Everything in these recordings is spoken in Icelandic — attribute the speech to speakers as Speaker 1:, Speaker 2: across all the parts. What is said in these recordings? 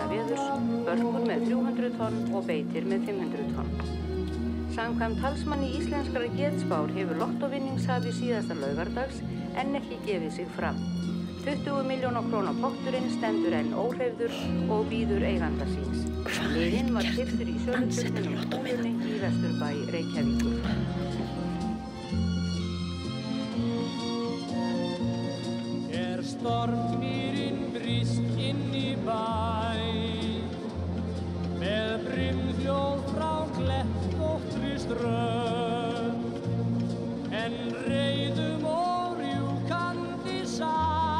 Speaker 1: veðurs, börkur með 300 tonn og beitir með 500 tonn. Samkvæmt talsmanni íslenskrar getspár hefur lottóvinningshafi síðasta laugardags enn ekki gefið sig fram. 20 milljóna króna potturinn stendur enn óhreyfður og bíður eiganda síns. Miðinn var keyptur í söluturninum Kúlunni í Vesturbæ Reykjavíkur.
Speaker 2: Stormurinn brýst inn í bæ með brimhljóð frá glettóttri strönd en reiðum og rjúkandi sæ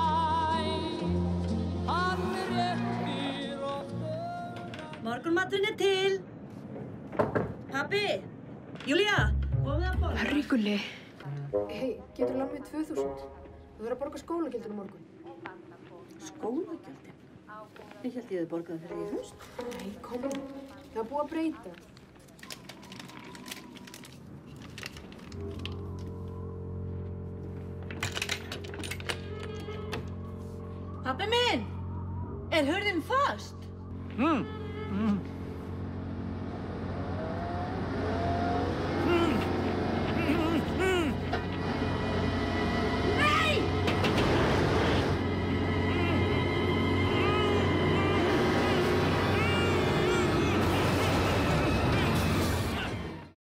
Speaker 2: hann réttir oft
Speaker 3: Morgunmaturinn til. Pabbi, Júlía, komið að borða.
Speaker 4: Ríkulli.
Speaker 5: Hei, getur lánað mig 2000? Þú þarf að borga skólagjöldin á morgun.
Speaker 3: Skólagjöldin? Ég held ég hefði borgað það fyrir í haust.
Speaker 5: Nei, komum. Það er búið að breyta.
Speaker 3: Pabbi minn! Er hurðin fast?